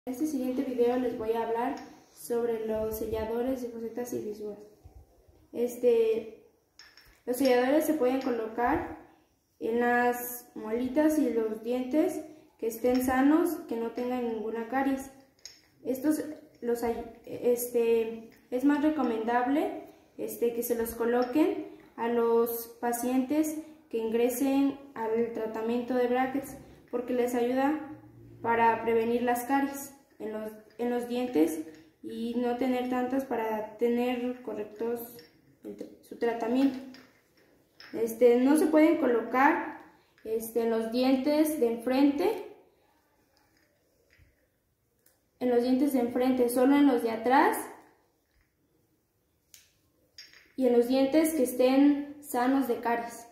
En este siguiente video les voy a hablar sobre los selladores de rosetas y fisuras. Los selladores se pueden colocar en las muelitas y los dientes que estén sanos, que no tengan ninguna caries. Es más recomendable que se los coloquen a los pacientes que ingresen al tratamiento de brackets, porque les ayuda para prevenir las caries en los dientes y no tener tantas, para tener correctos su tratamiento. No se pueden colocar en los dientes de enfrente, solo en los de atrás y en los dientes que estén sanos de caries.